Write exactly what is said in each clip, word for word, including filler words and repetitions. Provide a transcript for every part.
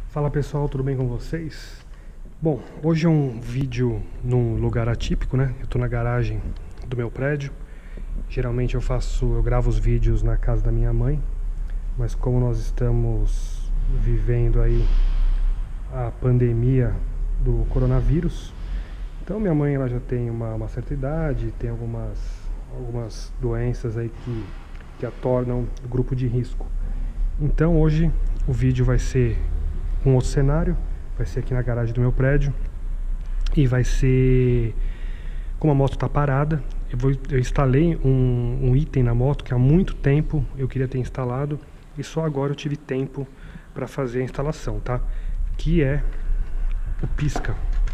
Fala pessoal, tudo bem com vocês? Bom, hoje é um vídeo num lugar atípico, né? Eu tô na garagem do meu prédio. Geralmente eu faço, eu gravo os vídeos na casa da minha mãe, mas como nós estamos vivendo aí a pandemia do coronavírus, então minha mãe ela já tem uma, uma certa idade, tem algumas, algumas doenças aí que, que a tornam grupo de risco. Então hoje o vídeo vai ser um outro cenário, vai ser aqui na garagem do meu prédio e vai ser como a moto está parada. Eu, vou, eu instalei um, um item na moto que há muito tempo eu queria ter instalado e só agora eu tive tempo para fazer a instalação, tá? Que é o pisca,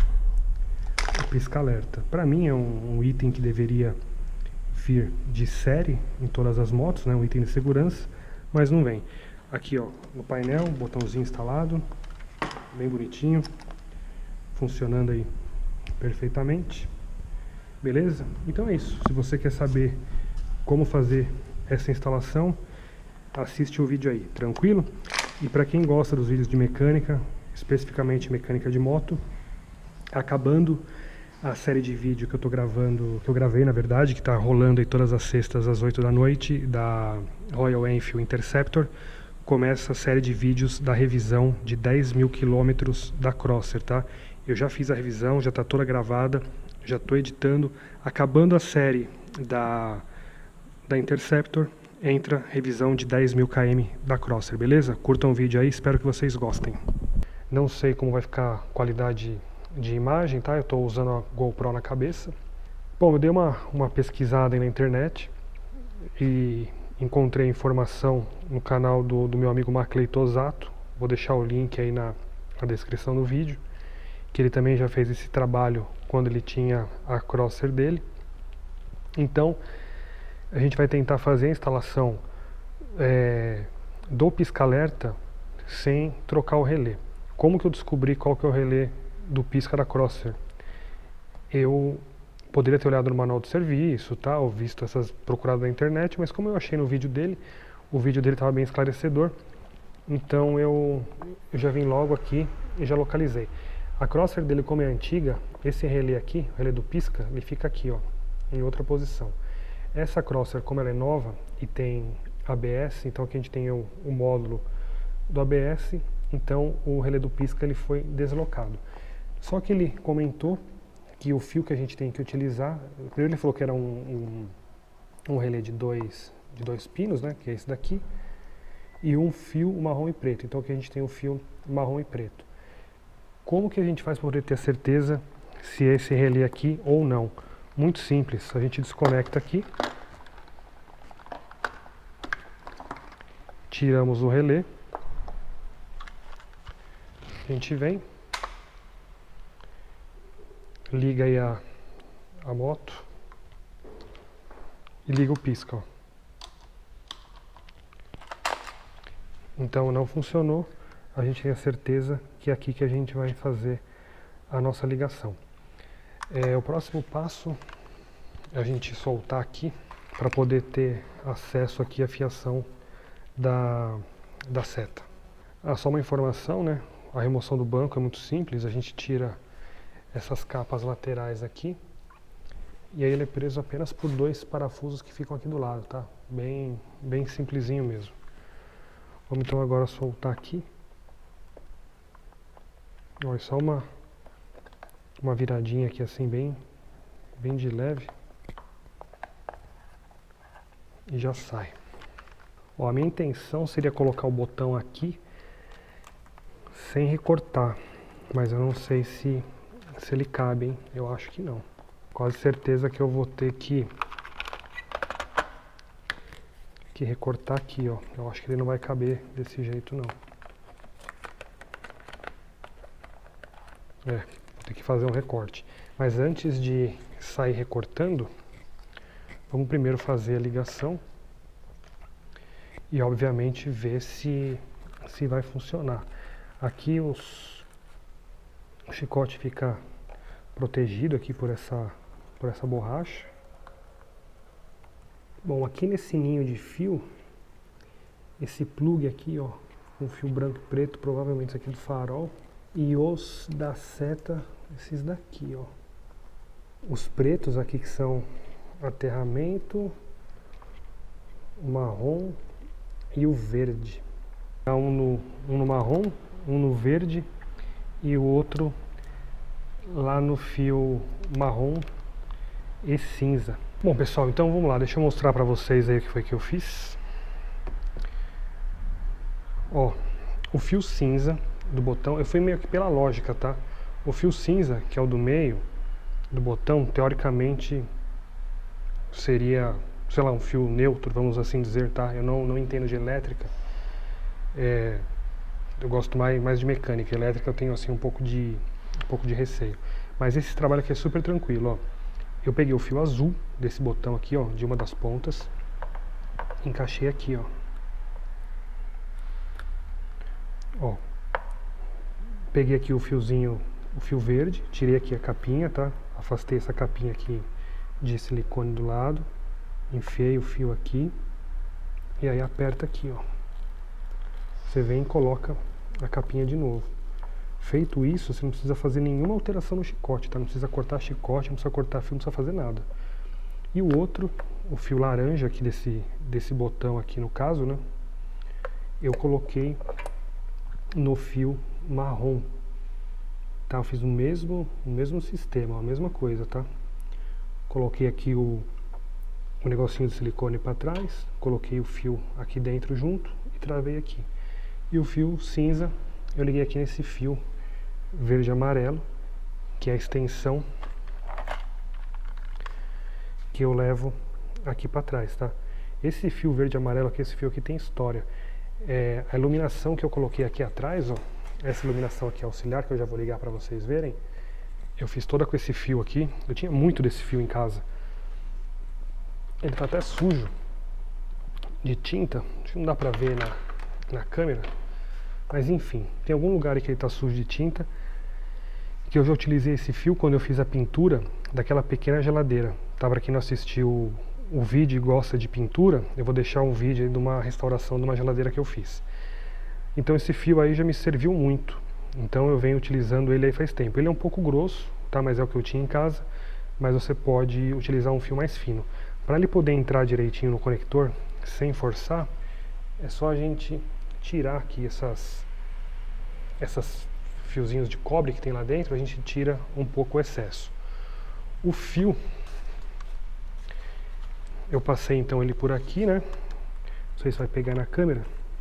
o pisca alerta. Para mim é um, um item que deveria vir de série em todas as motos, né? Um item de segurança, mas não vem. Aqui ó, no painel, botãozinho instalado, bem bonitinho, funcionando aí perfeitamente, beleza? Então é isso, se você quer saber como fazer essa instalação, assiste o vídeo aí, tranquilo? E para quem gosta dos vídeos de mecânica, especificamente mecânica de moto, acabando a série de vídeo que eu tô gravando, que eu gravei na verdade, que tá rolando aí todas as sextas às oito da noite, da Royal Enfield Interceptor, começa a série de vídeos da revisão de dez mil quilômetros da Crosser, tá? Eu já fiz a revisão, já está toda gravada, já estou editando. Acabando a série da, da Interceptor, entra revisão de dez mil quilômetros da Crosser, beleza? Curtam o vídeo aí, espero que vocês gostem. Não sei como vai ficar a qualidade de imagem, tá? Eu estou usando a GoPro na cabeça. Bom, eu dei uma, uma pesquisada aí na internet e encontrei informação no canal do, do meu amigo Maclay Tosato. Vou deixar o link aí na, na descrição do vídeo, que ele também já fez esse trabalho quando ele tinha a Crosser dele. Então a gente vai tentar fazer a instalação é, do pisca-alerta sem trocar o relé. Como que eu descobri qual que é o relé do pisca da Crosser? Eu poderia ter olhado no manual de serviço, tá, ou visto essas procuradas na internet, mas como eu achei no vídeo dele, o vídeo dele estava bem esclarecedor, então eu, eu já vim logo aqui e já localizei. A Crosser dele, como é antiga, esse relé aqui, o relé do pisca, ele fica aqui, ó, em outra posição. Essa Crosser, como ela é nova e tem A B S, então aqui a gente tem o, o módulo do A B S, então o relé do pisca ele foi deslocado. Só que ele comentou que o fio que a gente tem que utilizar, primeiro ele falou que era um, um, um relé de dois, de dois pinos, né, que é esse daqui, e um fio marrom e preto. Então aqui a gente tem o fio marrom e preto. Como que a gente faz para poder ter certeza se é esse relé aqui ou não? Muito simples, a gente desconecta aqui, tiramos o relé, a gente vem, liga aí a, a moto e liga o pisca, ó. Então não funcionou, a gente tem a certeza que é aqui que a gente vai fazer a nossa ligação. É, o próximo passo é a gente soltar aqui para poder ter acesso aqui à fiação da, da seta. Ah, só uma informação, né? A remoção do banco é muito simples, a gente tira essas capas laterais aqui e aí ele é preso apenas por dois parafusos que ficam aqui do lado, tá? Bem, bem simplesinho mesmo. Vamos então agora soltar aqui. Olha, só uma uma viradinha aqui assim bem bem de leve e já sai. Ó, a minha intenção seria colocar o botão aqui sem recortar, mas eu não sei se se ele cabe, hein? Eu acho que não. Quase certeza que eu vou ter que que recortar aqui, ó. Eu acho que ele não vai caber desse jeito, não. É, vou ter que fazer um recorte. Mas antes de sair recortando, vamos primeiro fazer a ligação e, obviamente, ver se se vai funcionar. Aqui os o chicote fica protegido aqui por essa, por essa borracha. Bom, aqui nesse ninho de fio, esse plug aqui, ó, um fio branco e preto, provavelmente esse aqui do farol. E os da seta, esses daqui, ó. Os pretos aqui que são aterramento, o marrom e o verde. Um no, um no marrom, um no verde e o outro lá no fio marrom e cinza. Bom, pessoal, então vamos lá, deixa eu mostrar pra vocês aí o que foi que eu fiz. Ó, o fio cinza do botão, eu fui meio que pela lógica, tá? O fio cinza, que é o do meio do botão, teoricamente seria, sei lá, um fio neutro, vamos assim dizer, tá? Eu não, não entendo de elétrica, é, eu gosto mais, mais de mecânica. Elétrica eu tenho assim um pouco de, um pouco de receio. Mas esse trabalho aqui é super tranquilo, ó. Eu peguei o fio azul desse botão aqui, ó, de uma das pontas, encaixei aqui, ó. Ó, peguei aqui o fiozinho, o fio verde, tirei aqui a capinha, tá? Afastei essa capinha aqui de silicone do lado, enfiei o fio aqui e aí aperta aqui, ó. Você vem e coloca a capinha de novo. Feito isso, você não precisa fazer nenhuma alteração no chicote, tá? Não precisa cortar chicote, não precisa cortar fio, não precisa fazer nada. E o outro, o fio laranja aqui desse, desse botão aqui no caso, né? Eu coloquei no fio marrom, tá? Eu fiz o mesmo, o mesmo sistema, a mesma coisa, tá? Coloquei aqui o, o negocinho de silicone para trás, coloquei o fio aqui dentro junto e travei aqui. E o fio cinza eu liguei aqui nesse fio verde e amarelo, que é a extensão que eu levo aqui para trás, tá? Esse fio verde e amarelo aqui, esse fio aqui tem história. É, a iluminação que eu coloquei aqui atrás, ó, essa iluminação aqui auxiliar, que eu já vou ligar para vocês verem, eu fiz toda com esse fio aqui. Eu tinha muito desse fio em casa. Ele tá até sujo de tinta, acho que não dá pra ver na, na câmera, mas enfim, tem algum lugar aí que ele tá sujo de tinta, que eu já utilizei esse fio quando eu fiz a pintura daquela pequena geladeira, tá? Pra quem não assistiu o vídeo e gosta de pintura, eu vou deixar um vídeo aí de uma restauração de uma geladeira que eu fiz. Então esse fio aí já me serviu muito, então eu venho utilizando ele aí faz tempo. Ele é um pouco grosso, tá? Mas é o que eu tinha em casa, mas você pode utilizar um fio mais fino. Para ele poder entrar direitinho no conector, sem forçar, é só a gente tirar aqui essas, essas fiozinhos de cobre que tem lá dentro, a gente tira um pouco o excesso. O fio, eu passei então ele por aqui, né? Não sei se vai pegar na câmera.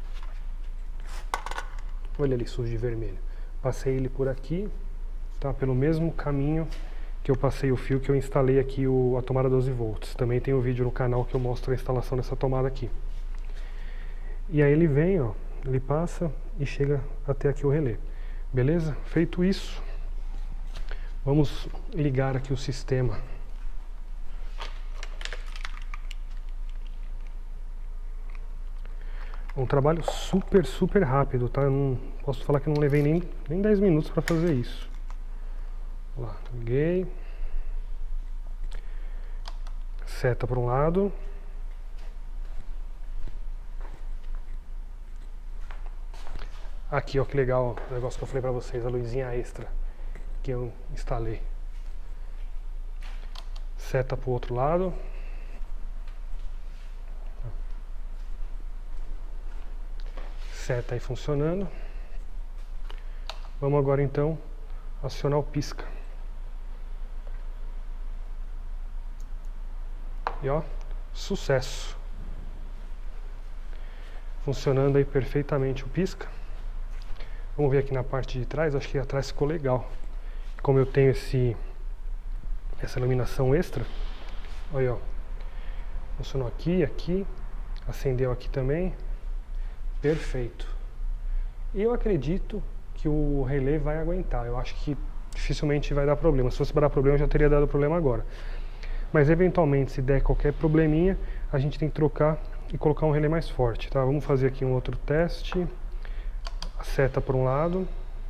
Olha ali, sujo de vermelho. Passei ele por aqui, tá? Pelo mesmo caminho que eu passei o fio que eu instalei aqui o, a tomada doze volts. Também tem um vídeo no canal que eu mostro a instalação dessa tomada aqui. E aí ele vem, ó, ele passa e chega até aqui o relé. Beleza? Feito isso, vamos ligar aqui o sistema. Um trabalho super, super rápido, tá? Eu não posso falar que eu não levei nem, nem dez minutos para fazer isso. Lá, liguei. Seta para um lado. Aqui, ó, que legal o negócio que eu falei para vocês, a luzinha extra que eu instalei. Seta para o outro lado. Seta aí funcionando. Vamos agora então acionar o pisca. E ó, sucesso! Funcionando aí perfeitamente o pisca. Vamos ver aqui na parte de trás, acho que atrás ficou legal. Como eu tenho esse essa iluminação extra, olha, ó, funcionou aqui, aqui, acendeu aqui também. Perfeito. E eu acredito que o relé vai aguentar. Eu acho que dificilmente vai dar problema. Se fosse para dar problema, já teria dado problema agora. Mas eventualmente, se der qualquer probleminha, a gente tem que trocar e colocar um relé mais forte, tá? Vamos fazer aqui um outro teste. A seta para um lado.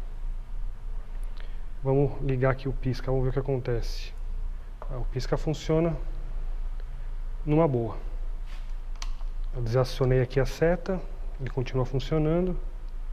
Vamos ligar aqui o pisca, vamos ver o que acontece. O pisca funciona numa boa. Eu desacionei aqui a seta, ele continua funcionando.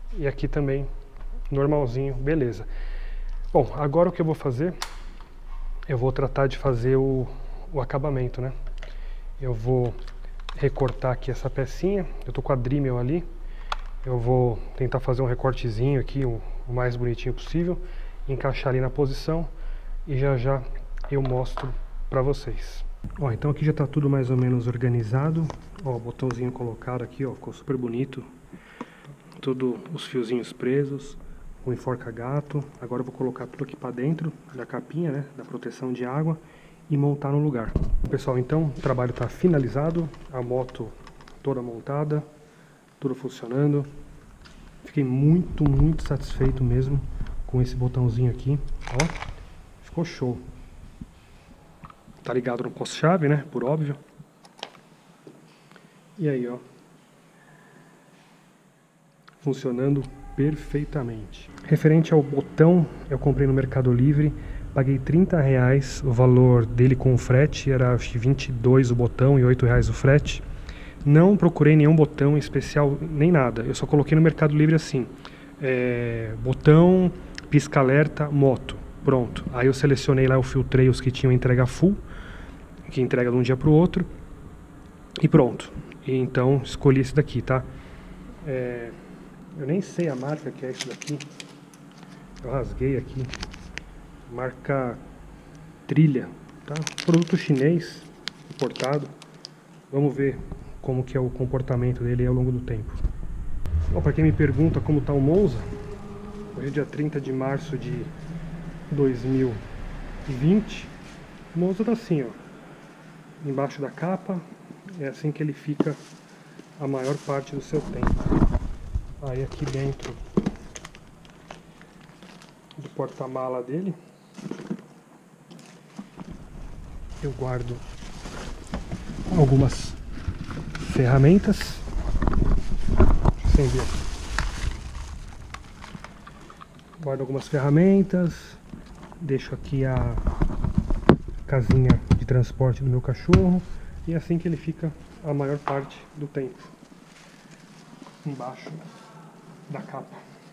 E aqui também, normalzinho, beleza. Bom, agora o que eu vou fazer, eu vou tratar de fazer o, o acabamento, né? Eu vou recortar aqui essa pecinha, eu tô com a Dremel ali. Eu vou tentar fazer um recortezinho aqui, o, o mais bonitinho possível, encaixar ali na posição e já já eu mostro pra vocês. Ó, então aqui já tá tudo mais ou menos organizado. Ó, o botãozinho colocado aqui, ó, ficou super bonito. Todos os fiozinhos presos, o enforca-gato. Agora eu vou colocar tudo aqui pra dentro da capinha, né, da proteção de água e montar no lugar. Pessoal, então o trabalho tá finalizado, a moto toda montada, tudo funcionando. Fiquei muito, muito satisfeito mesmo com esse botãozinho aqui, ó, ficou show. Tá ligado no posto-chave, né, por óbvio. E aí, ó, funcionando perfeitamente. Referente ao botão, eu comprei no Mercado Livre, paguei trinta reais, o valor dele com o frete era acho que vinte e dois o botão e oito reais o frete. Não procurei nenhum botão especial, nem nada, eu só coloquei no Mercado Livre assim, é, botão, pisca-alerta, moto, pronto. Aí eu selecionei lá, eu filtrei os que tinham entrega full, que entrega de um dia para o outro, e pronto. E então escolhi esse daqui, tá? É, eu nem sei a marca que é isso daqui, eu rasguei aqui, marca Trilha, tá? Produto chinês, importado. Vamos ver como que é o comportamento dele ao longo do tempo. Bom, para quem me pergunta como está o Monza, hoje é dia trinta de março de dois mil e vinte, o Monza tá assim, ó, embaixo da capa, é assim que ele fica a maior parte do seu tempo. Aí aqui dentro do porta-mala dele, eu guardo algumas ferramentas. Deixa eu acender aqui. Guardo algumas ferramentas. Deixo aqui a casinha de transporte do meu cachorro. E é assim que ele fica a maior parte do tempo. Embaixo da capa.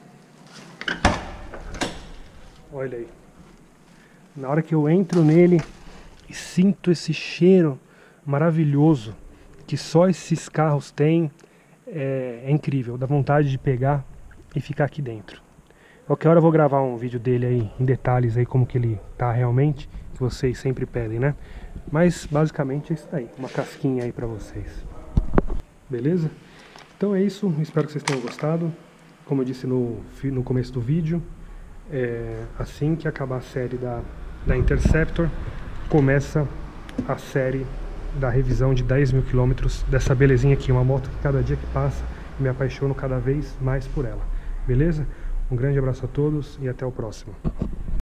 Olha aí. Na hora que eu entro nele e sinto esse cheiro maravilhoso que só esses carros têm, é, é incrível, dá vontade de pegar e ficar aqui dentro. Qualquer hora eu vou gravar um vídeo dele aí em detalhes aí como que ele tá realmente, que vocês sempre pedem, né? Mas basicamente é isso daí, uma casquinha aí pra vocês. Beleza? Então é isso, espero que vocês tenham gostado. Como eu disse no, no começo do vídeo, é, assim que acabar a série da, da Interceptor, começa a série da revisão de dez mil quilômetros dessa belezinha aqui, uma moto que cada dia que passa me apaixono cada vez mais por ela. Beleza? Um grande abraço a todos e até o próximo.